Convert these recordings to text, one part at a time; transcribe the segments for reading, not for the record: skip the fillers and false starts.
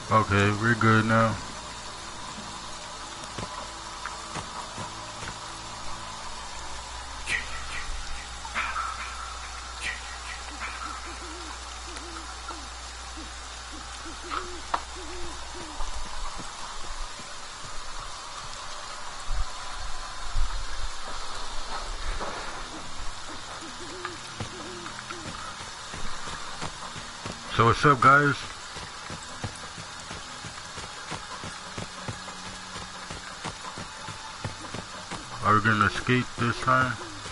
Okay, we're good now. So what's up, guys? Are we gonna escape this time?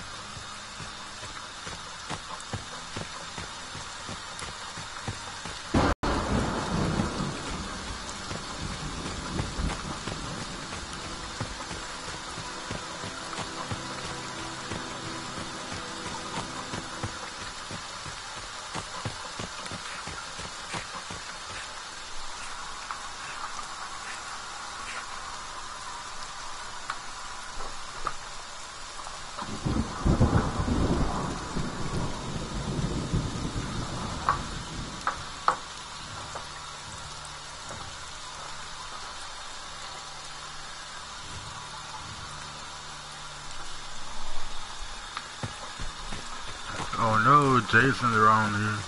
Oh no, Jason's around here.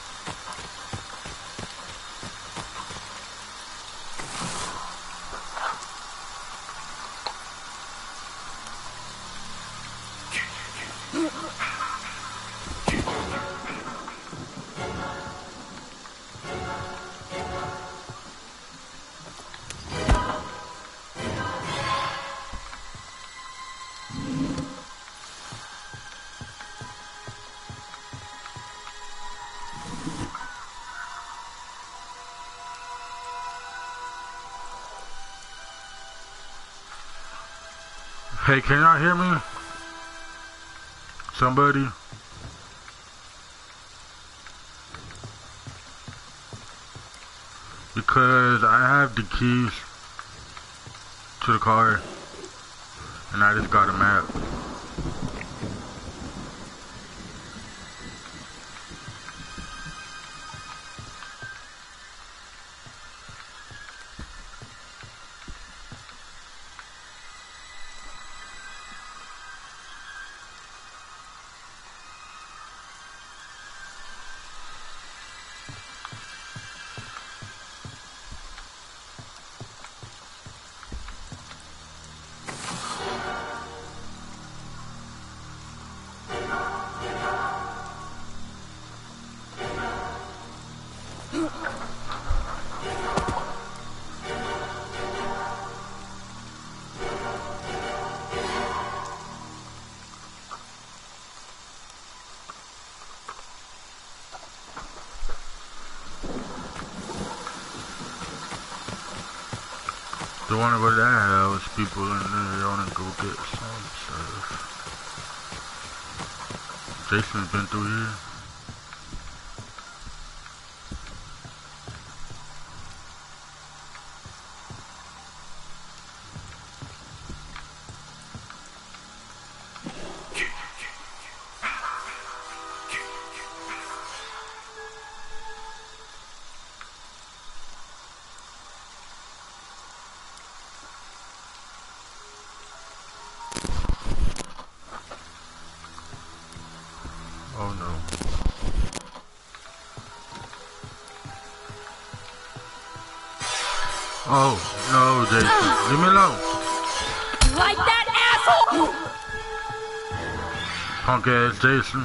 Hey, can y'all hear me? Somebody? Because I have the keys to the car and I just got a map. Don't wanna go to that house, people in there, they wanna go get some stuff. Jason's been through here. Oh no. Oh no, Jason. Leave me alone. Like that, asshole! Punk ass Jason.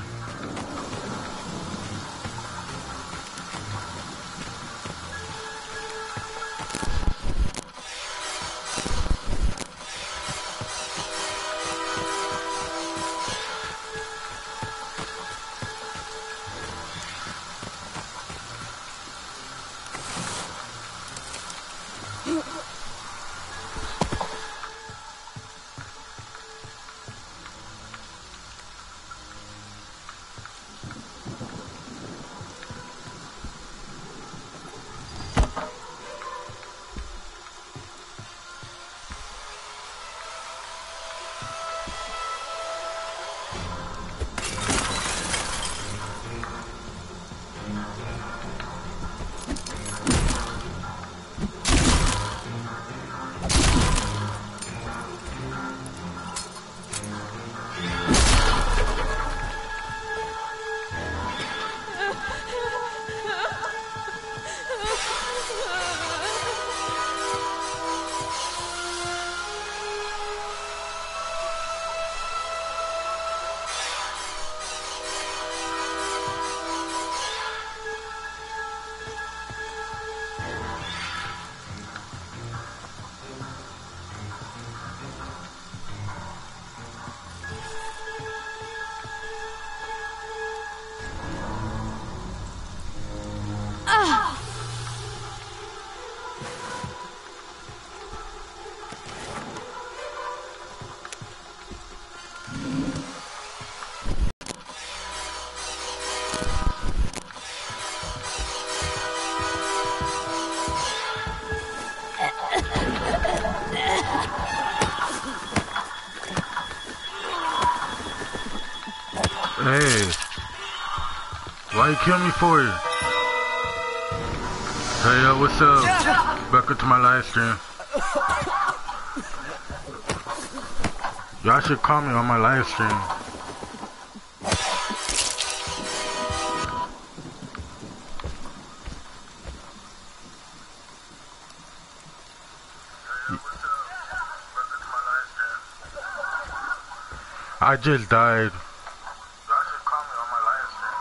Hey, why you kill me for it? Hey, yo, what's up? Welcome to my live stream. Y'all should call me on my live stream. I just died. Y'all should call me on my live stream.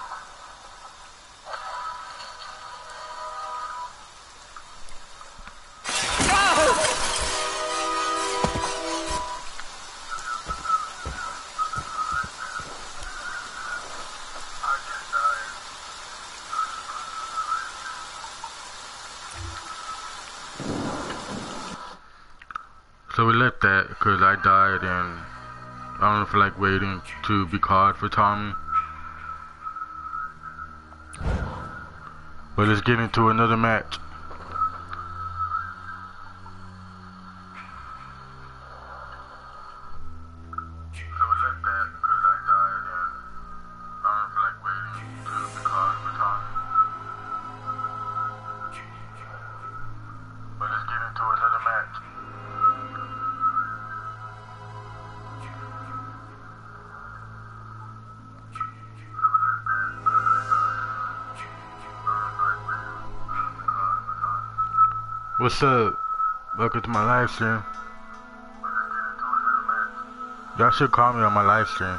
So we left that because I died and I don't feel like waiting to be called for Tommy. But let's get into another match. So we left that because I died and I don't feel like waiting to be called for Tommy. But let's get into another match. What's up? Welcome to my live stream. Y'all should call me on my live stream.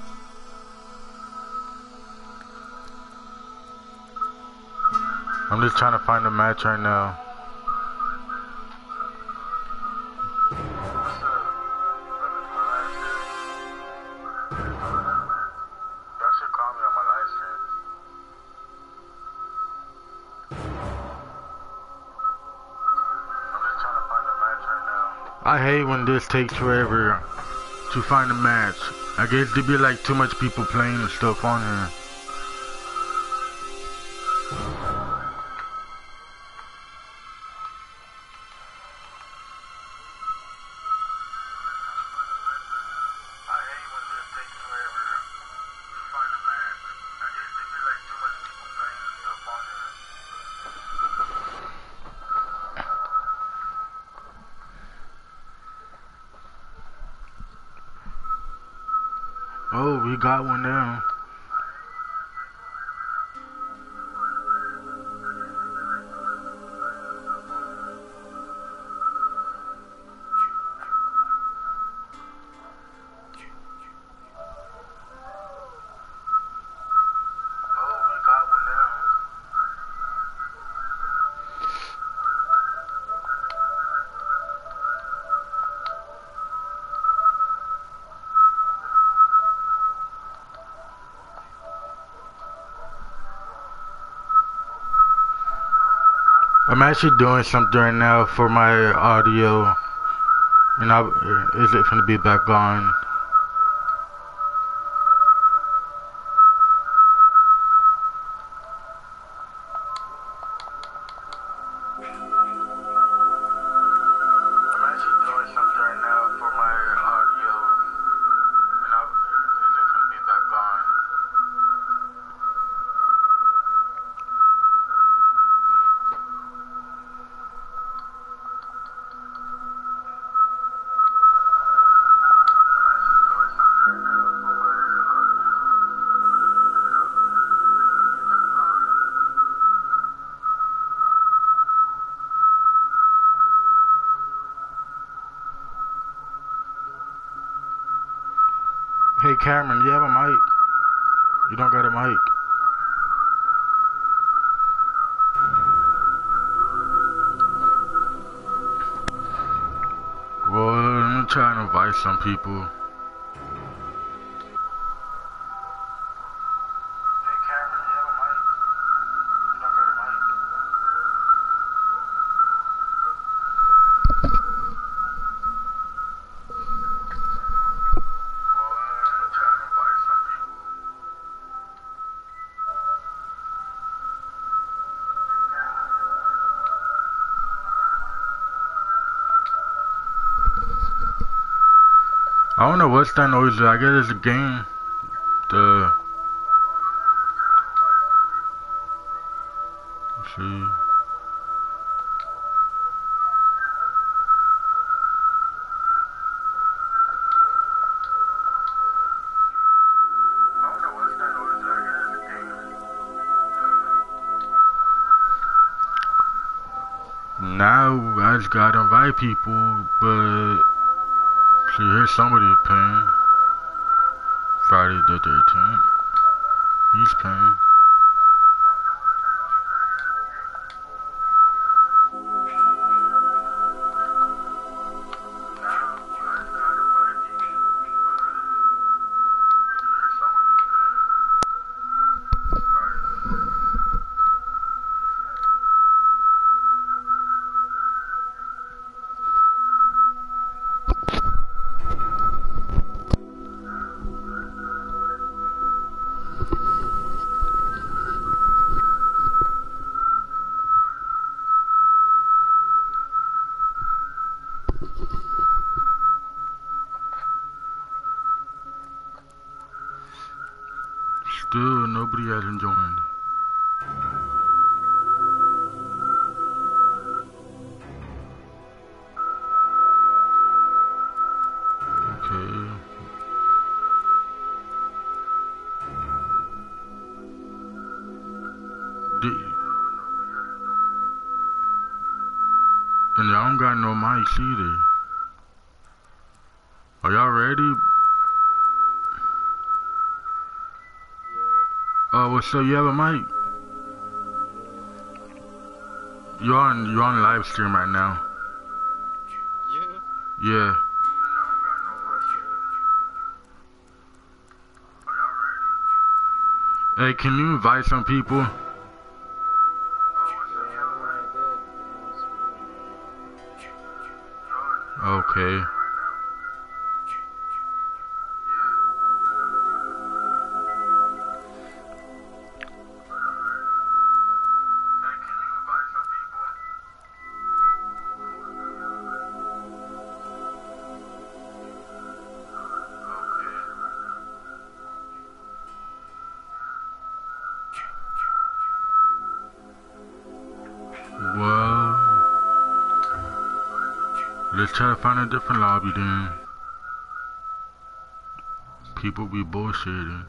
I'm just trying to find a match right now. Y'all should call me on my live stream. I hate when this takes forever to find a match. I guess there be like too much people playing and stuff on here. Oh, we got one now. I'm actually doing something right now for my audio, and is it gonna be back on? Hey Cameron, you have a mic? You don't got a mic. Well, I'm trying to invite some people. I don't know what's that noise. I guess it's a game. The Now I just gotta invite people, but see, here's somebody paying. Friday the 13th. He's paying. Still, nobody hasn't joined. Okay. And y'all don't got no mics either. Are y'all ready? What's up? You have a mic? You're on live stream right now. You? Yeah. Hey, can you invite some people? Okay. Well, let's try to find a different lobby then. People be bullshitting.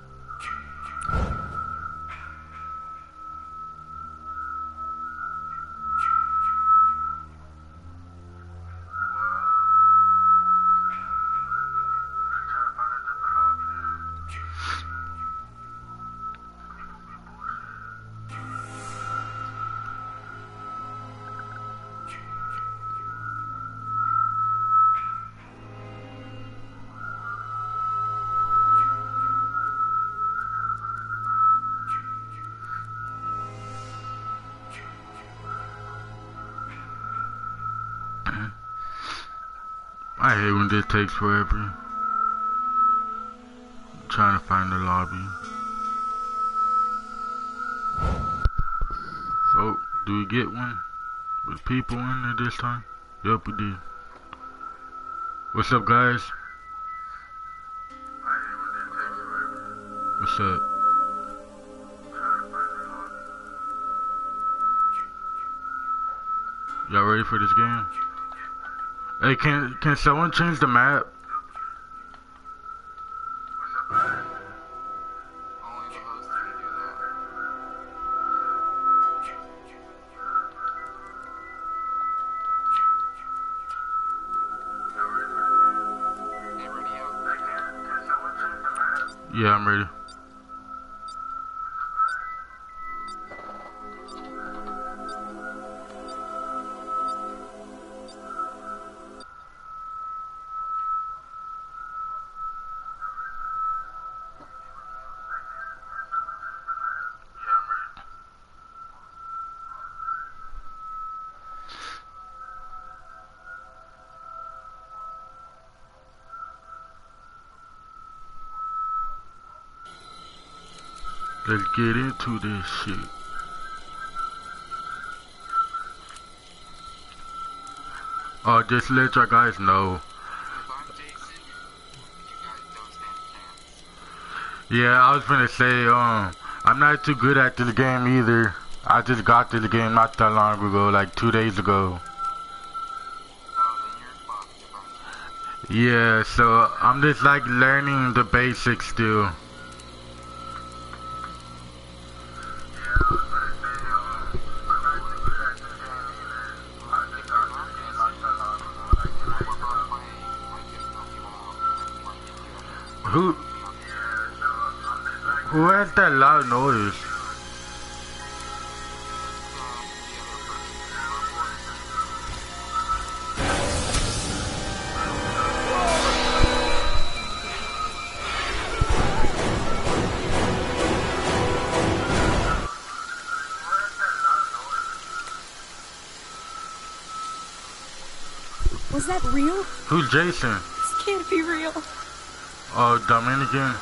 I hate when this takes forever. Trying to find the lobby. Oh, do we get one? With people in there this time? Yup, we did. What's up, guys? What's up? Y'all ready for this game? Hey, can someone change the map? Only the host can do that. Hey, ready out. Can someone change the map? Yeah, I'm ready. Let's get into this shit. Just to let y'all guys know. Yeah, I was gonna say, I'm not too good at this game either. I just got this game not that long ago, like 2 days ago. Yeah, so I'm just like learning the basics still. Who who had that loud noise? Was that real? Who's Jason? This can't be real. Oh, Dominican.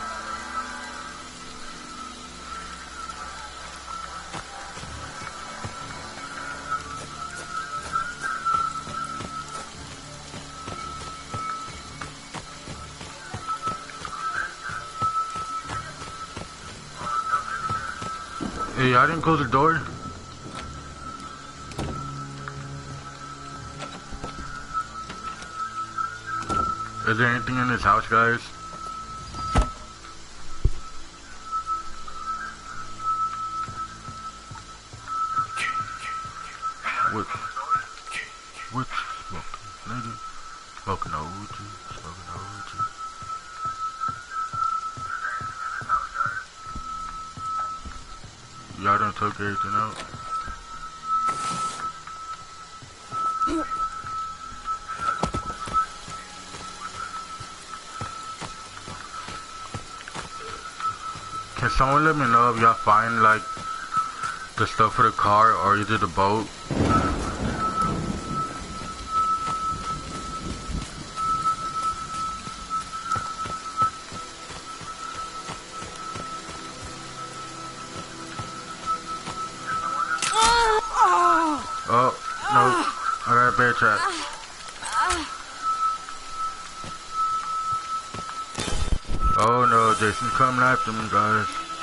Hey, I didn't close the door. Is there anything in this house, guys? What? What? Smoking, nigga? Smoking OG. Smoking OG. Y'all done took everything out? Can someone let me know if y'all find like the stuff for the car or either the boat? Oh, no. I got a bear trap. Oh no, Jason's coming after me, guys.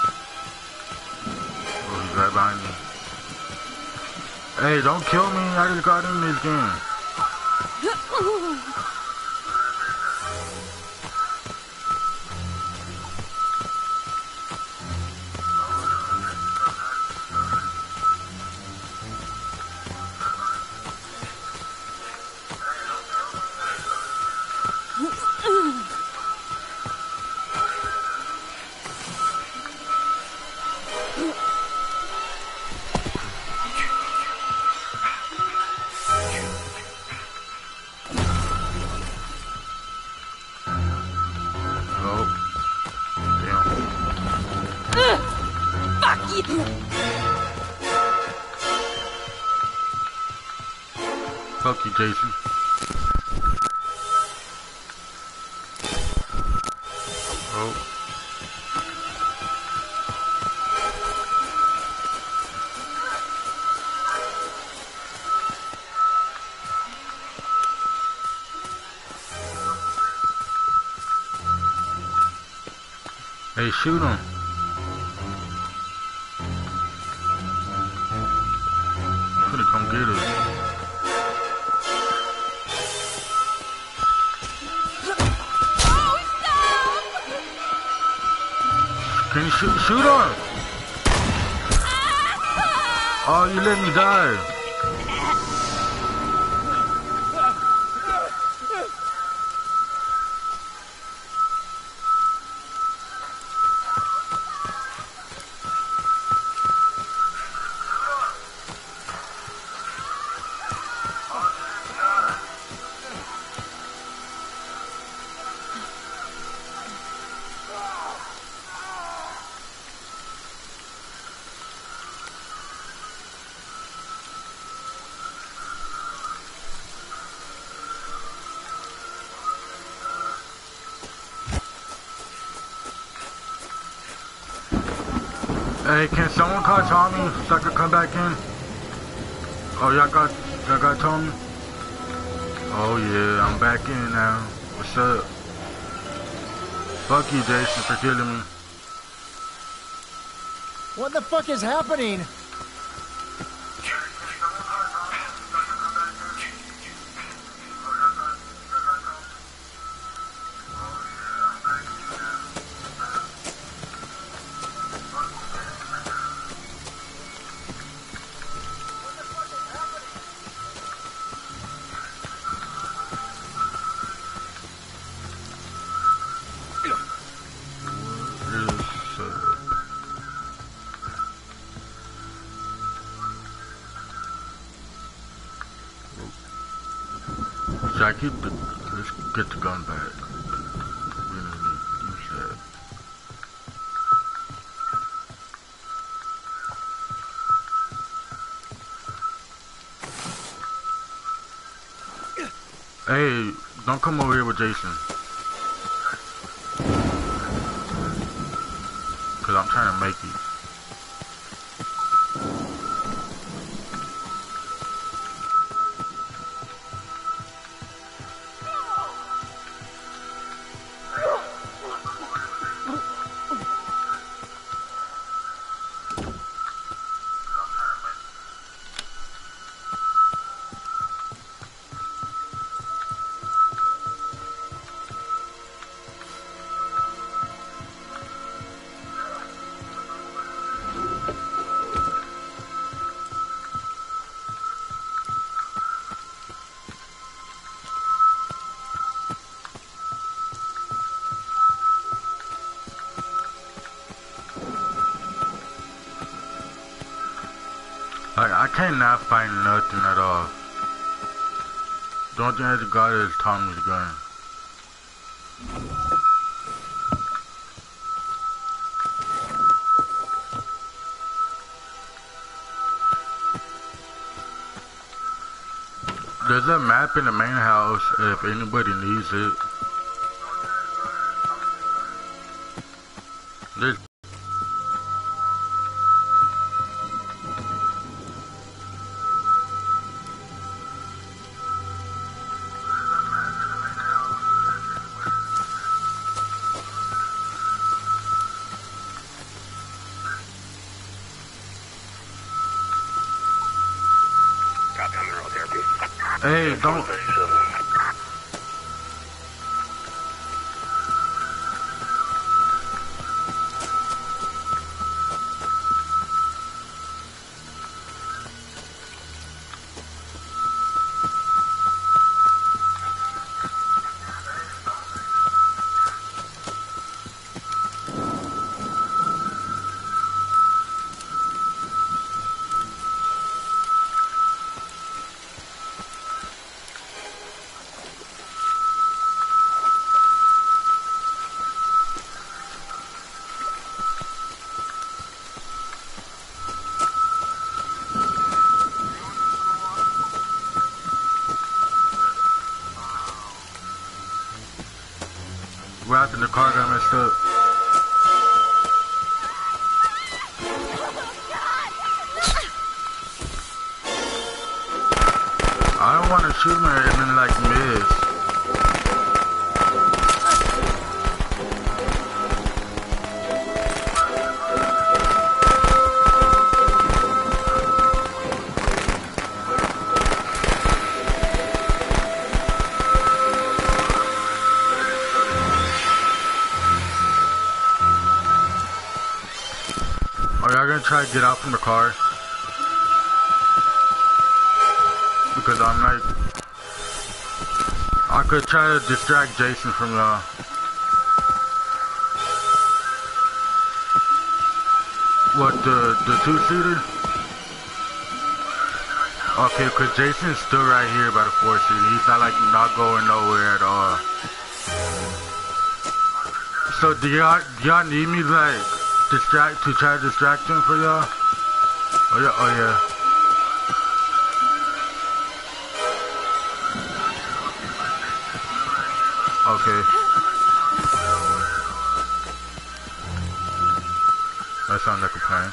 Oh, he's right behind me. Hey, don't kill me. I just got in this game. Fuck you, Jason. Oh. Hey, shoot him. I'm gonna come get us. Can you shoot him? Oh, you let me die. Hey, can someone call Tommy so I can come back in? Oh, y'all got Tommy? Oh yeah, I'm back in now. What's up? Fuck you, Jason, for killing me. What the fuck is happening? Should I keep the... Let's get the gun back. We need to use that. Hey, don't come over here with Jason. Cause I'm trying to make it. I cannot find nothing at all. The only thing I got is Tommy's gun. There's a map in the main house if anybody needs it. There's Hey, don't. We're out in the car got messed up. I don't want to shoot her and then like miss. Are y'all gonna try to get out from the car? Because I'm like, I could try to distract Jason from y'all. What, the two-seater? Okay, cause Jason's still right here by the four-seater. He's not like not going nowhere at all. So do y'all need me to like try to distract him for y'all? Oh yeah, oh yeah. Okay. That sounds like a plan.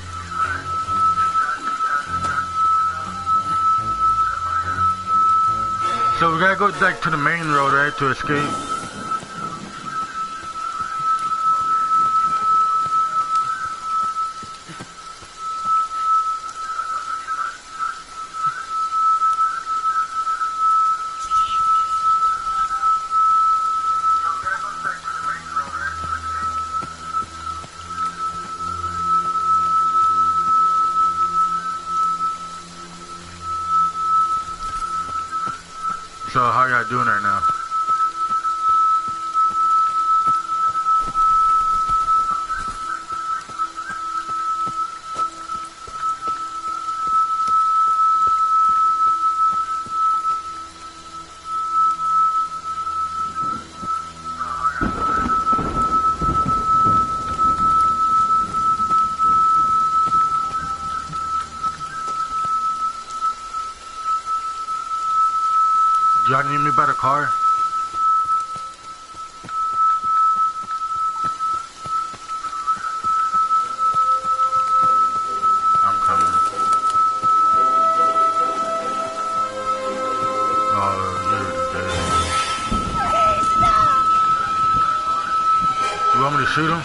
So we gotta go like to the main road, right, to escape? So how y'all doing right now? Y'all need me by the car? I'm coming. Oh, you're dead. You want me to shoot him?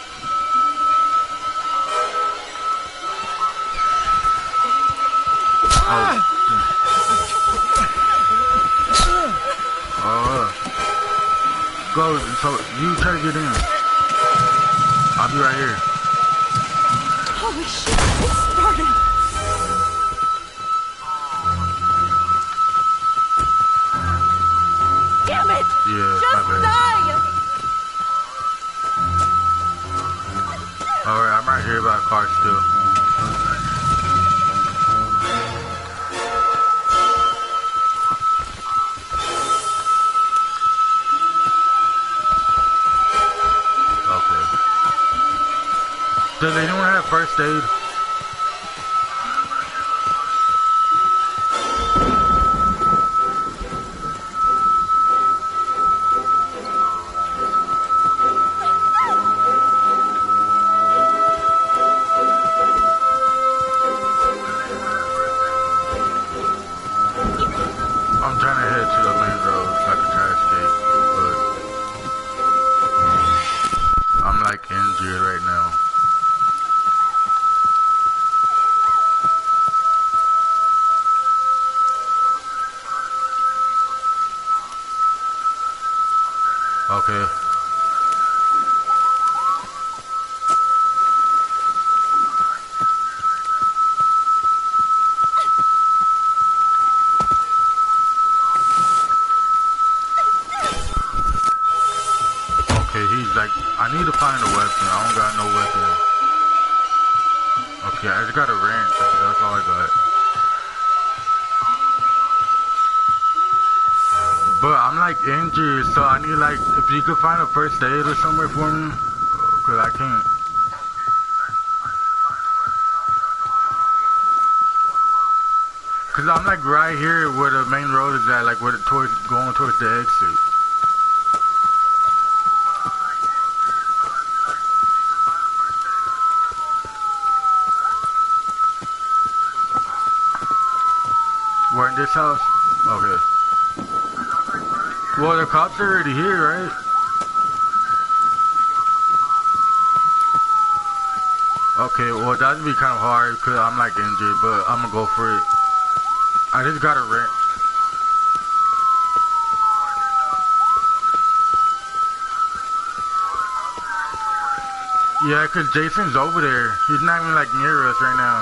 Go, so you try to get in. I'll be right here. Holy shit, it started. Damn it! Yeah, Just my bad. die! Alright, I'm right here by a car still. Does anyone have first aid? I'm trying to head to the main road so I can try to escape, but I'm like injured right now. Okay. Okay, he's like, I need to find a weapon. I don't got no weapon. Okay, I just got a wrench. That's all I got. But I'm like injured, so I need like, if you could find a first aid or somewhere for me, cause I can't. Cause I'm like right here where the main road is at, like where the going towards the exit. We're in this house? Okay. Well, the cops are already here, right? Okay, well, that'd be kind of hard because I'm like injured, but I'm gonna go for it. I just got a wrench. Yeah, because Jason's over there. He's not even like near us right now.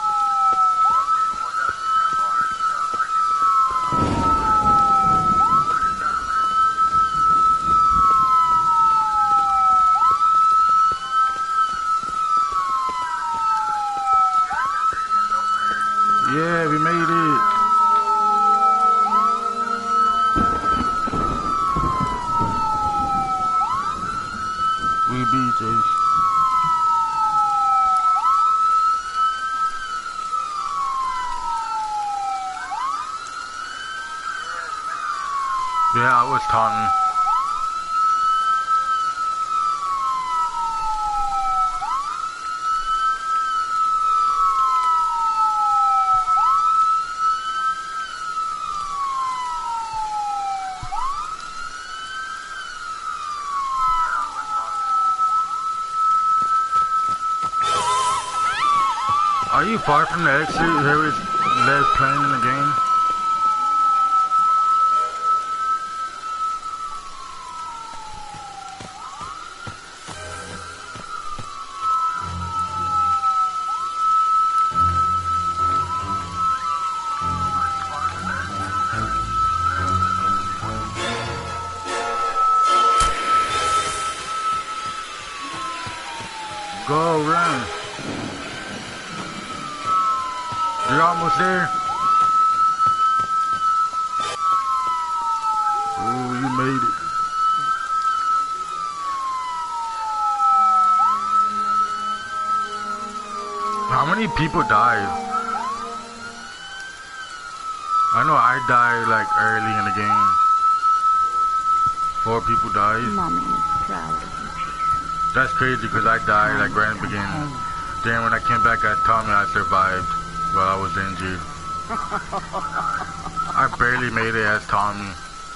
Yeah, we made it. We beat Jason. Yeah, I was taunting. Are you far from the exit? There is less playing in the game. Go, run. You're almost there. Oh, you made it. How many people died? I know I died like early in the game. 4 people died. Mommy is proud of you, Jason. That's crazy because I died like right in the beginning. Then when I came back as Tommy, I survived while I was injured. I barely made it as Tommy.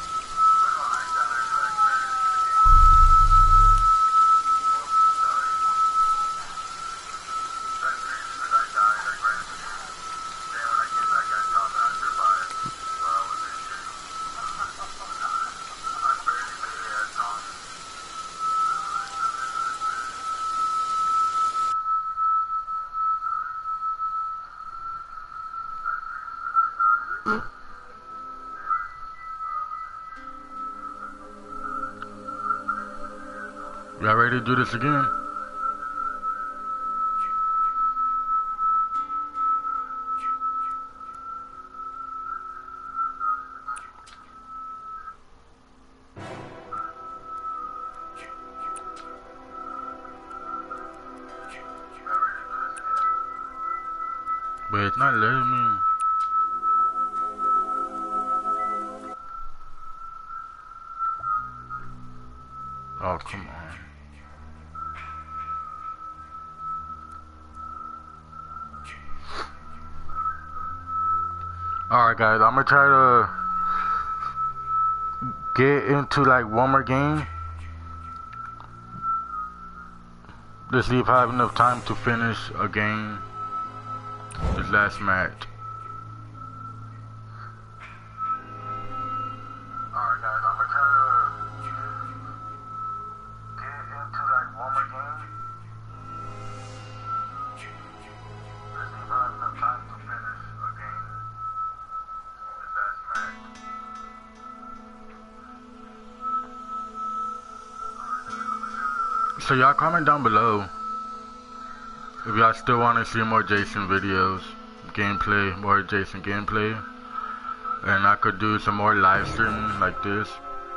Y'all ready to do this again? But it's not letting me. Oh, come on. Alright guys, I'm gonna try to get into like one more game. To see if I have enough time to finish a game. This last match. Alright guys, I'm gonna try to get into like one more game. To see if I have enough time to finish a game. This last match. So y'all comment down below if y'all still want to see more Jason videos, gameplay, more Jason gameplay, and I could do some more live streaming like this.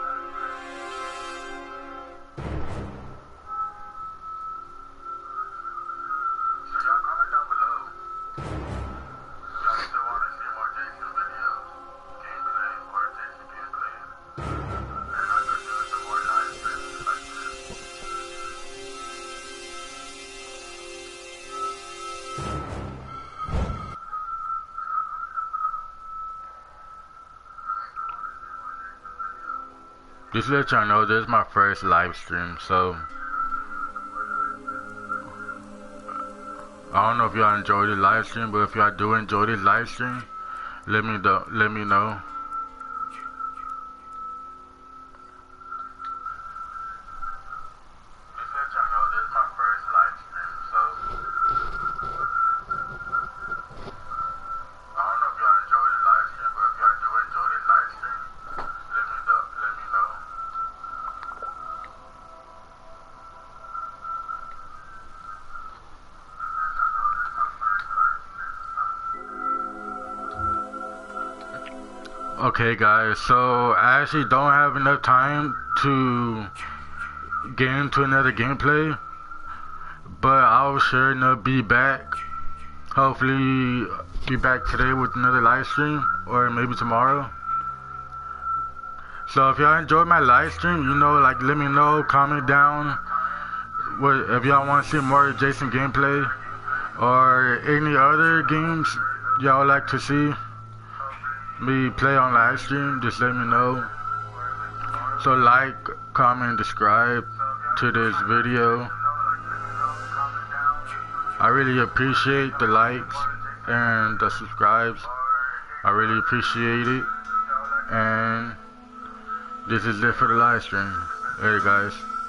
So y'all comment down below if y'all still want to see more Jason videos, gameplay, more Jason gameplay, and I could do some more live streaming like this. Just to let y'all know, this is my first live stream, so I don't know if y'all enjoyed the live stream, but if y'all do enjoy this live stream, let me know. Just let y'all know, this is my first live stream, so I don't know if y'all enjoy the live stream, but if y'all do enjoy this live stream, let me know. Okay guys, so I actually don't have enough time to get into another gameplay, but I'll sure enough be back. Hopefully be back today with another live stream, or maybe tomorrow. So if y'all enjoyed my live stream, you know, like let me know, comment down if y'all want to see more Jason gameplay or any other games y'all like to see me play on live stream. Just let me know. So like, comment, subscribe to this video. I really appreciate the likes and the subscribes. I really appreciate it. And this is it for the live stream. Hey guys.